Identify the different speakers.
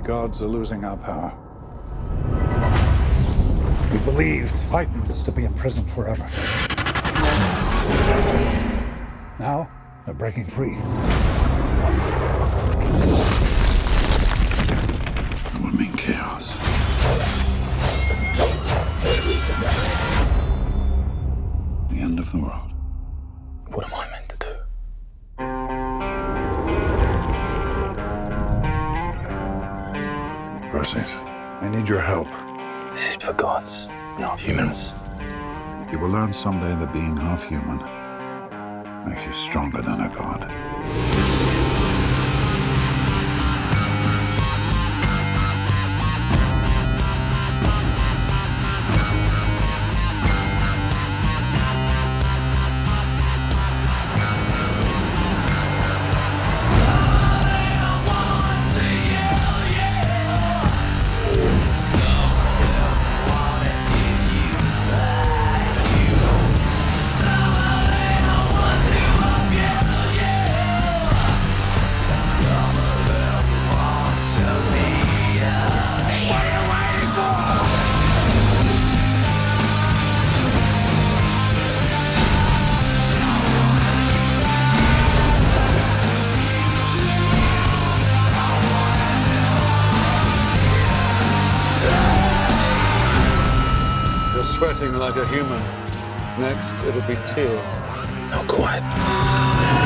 Speaker 1: gods are losing our power. We believed Titans to be imprisoned forever. Now, they're breaking free. It would mean chaos. The end of the world.
Speaker 2: What am I meant to do?
Speaker 1: Perseus, I need your help.
Speaker 2: This is for gods, not humans.
Speaker 1: You will learn someday that being half human makes you stronger than a god.
Speaker 3: You're sweating like a human. Next, it'll be tears.
Speaker 2: Not quite.